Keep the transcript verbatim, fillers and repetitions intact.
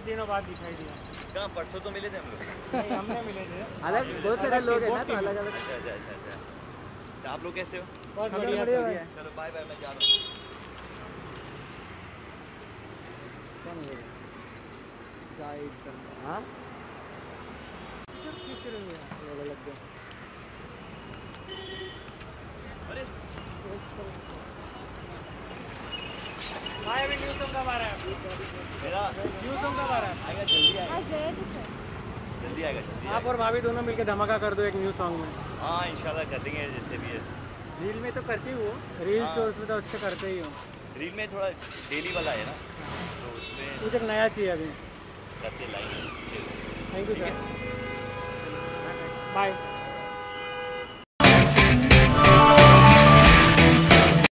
दिनों बाद दिखाई दिया। कहाँ परसों तो मिले थे हम लोग। नहीं हमने मिले थे अलग बहुत सारे लोग हैं ना, तो अलग अलग। अच्छा अच्छा अच्छा अच्छा। तो आप लोग कैसे हो? बहुत बढ़िया बढ़िया बढ़िया चल है। रहा है। चलो बाय बाय, मैं जा रहा हूँ। क्या नहीं है गाइड करना। हाँ सब खींच रहे हैं अलग अलग दो। अरे भाई अभी न्यू सॉन्ग कब आ रहा है? मेरा न्यू सॉन्ग कब आ रहा है? आएगा, जल्दी आएगा, जल्दी आएगा, जल्दी आप और भाभी दोनों मिलकर धमाका कर दो एक न्यू सॉन्ग में। आएगा। हाँ इंशाल्लाह कर देंगे जैसे भी है। रील में तो करती हूँ। रील्स हाँ। तो उसमें तो अच्छे करते ही हो। रील में थोड़ा डेली वाला है ना, तो उसमें कुछ एक नया चाहिए अभी। करते like. Thank you sir, bye.